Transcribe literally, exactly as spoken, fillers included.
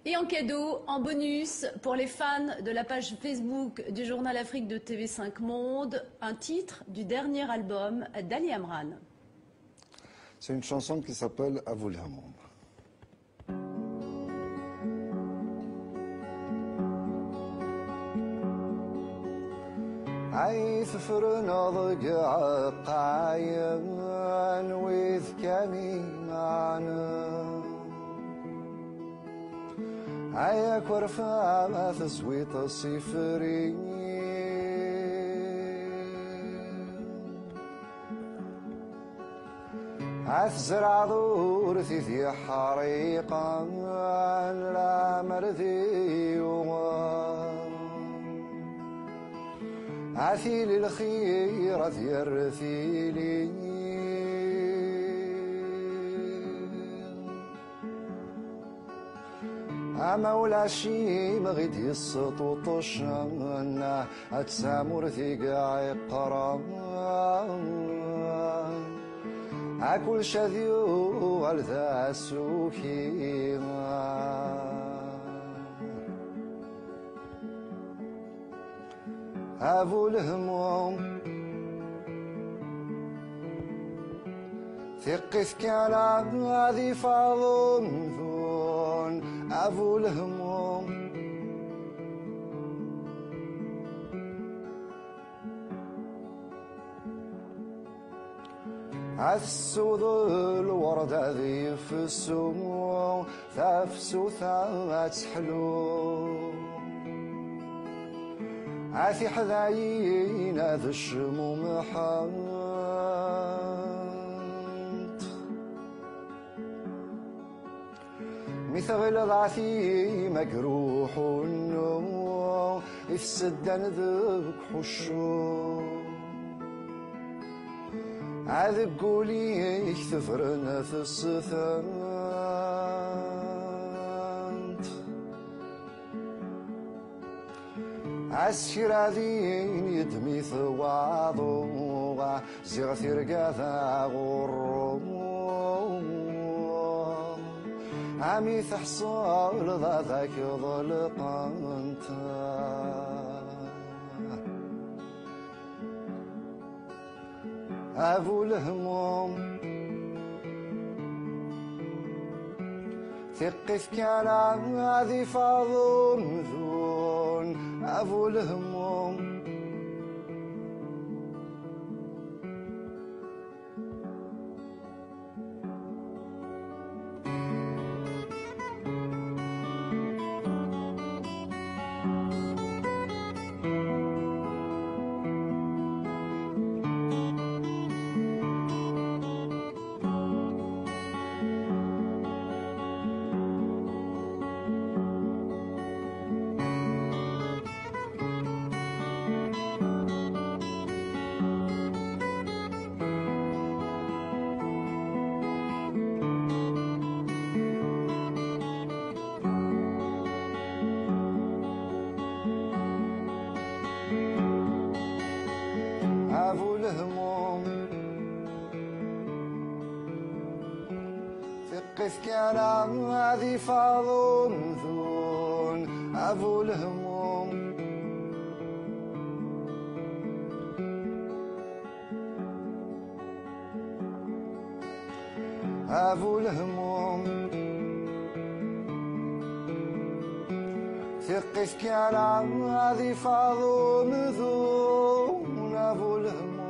Et en cadeau, en bonus, pour les fans de la page Facebook du Journal Afrique de T V cinq Monde, un titre du dernier album d'Ali Amran. C'est une chanson qui s'appelle Avou l'Hamoum. عيث فرنا ضقع قايم ويذ كمي معنا عياك ورفع ما تسويت الصفري عث زرع ذورثي في حريقا لا مرذي عثي للخيرة يرثي لي أمولا شي مغيد يسطو طشنا أتسامر ثقاعي قرام أكل شذيو الذا سوكي أبو الهموم ثقث كلام هذي فاضم ذون أبو الهموم عثسو ذو الورد ذي فسو ثافسو ثات حلو عاثي حذايين ذا الشموم حانت مثل ضعثي مجروح النوم يفسدن ذك حشو عذب قولي يكثفرن في السثانت عسكر ذين يدمي ثواضو زغث رقاثا غرو عمي تحصل ذاك ظلقانت أبو الهموم ثقف كلام هذي فاضم ذون أبو الهموم أبو الهموم ثقف كلام هذي فاضم ذون أبو الهموم أبو الهموم ثقف كلام هذي فاضم ذون أبو الهموم